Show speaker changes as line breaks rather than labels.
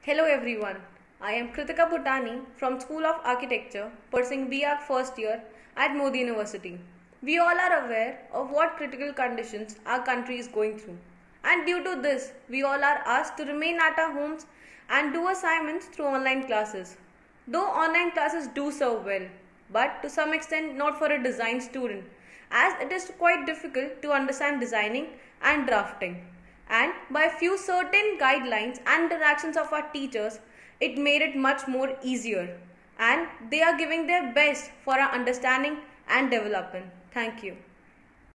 Hello everyone, I am Kritika Bhutani from School of Architecture pursuing B.Arch first year at Modi University. We all are aware of what critical conditions our country is going through, and due to this, we all are asked to remain at our homes and do assignments through online classes. Though online classes do serve well, but to some extent not for a design student, as it is quite difficult to understand designing and drafting. And by few certain guidelines and interactions of our teachers, it made it much more easier. And they are giving their best for our understanding and development. Thank you.